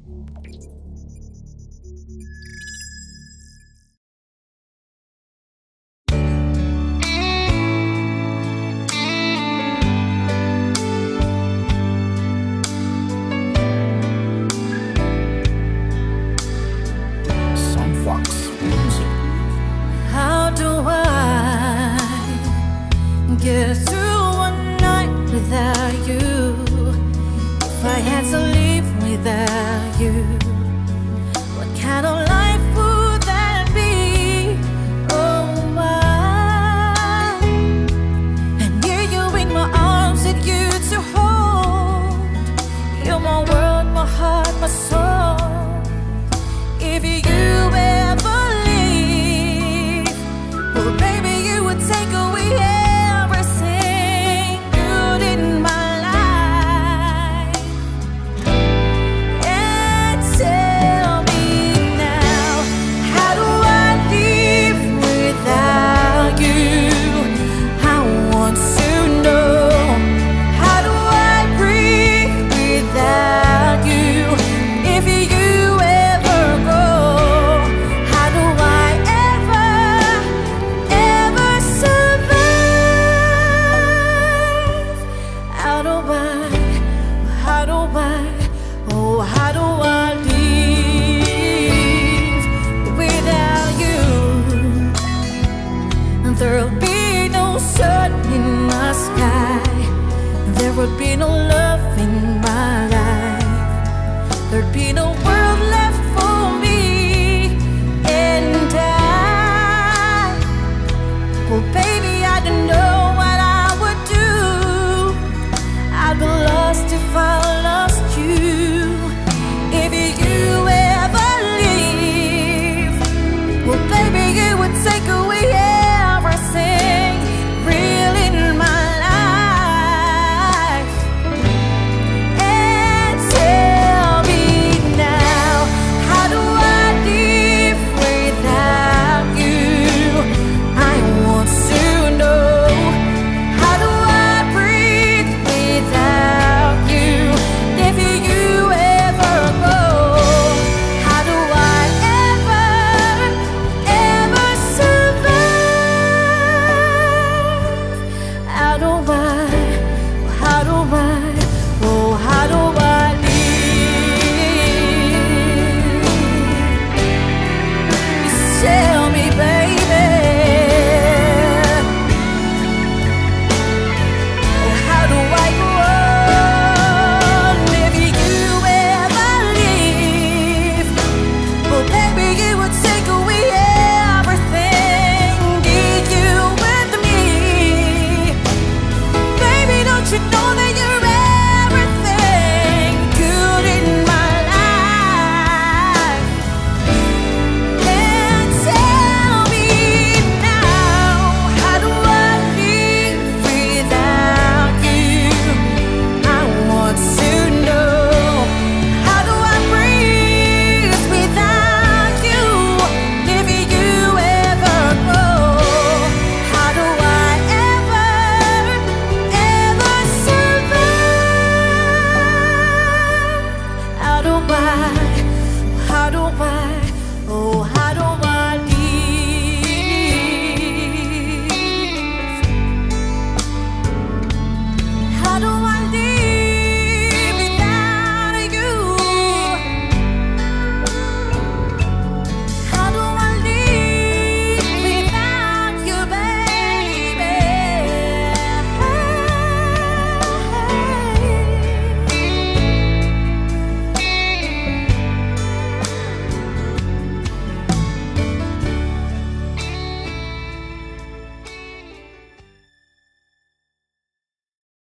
SoundFox Music. How do I get through one night without you? If I had to live without you, what kind of life would that be? Oh, my. And here you in my arms, and you to hold. You're my world, my heart, my soul. If you ever leave, well, baby, you would take away everything good in my life. And tell me now, how do I live without you? I want to know, how do I breathe without you? If you ever go, how do I ever survive? How do I live without you? There'll be no sun in the sky, there would be no love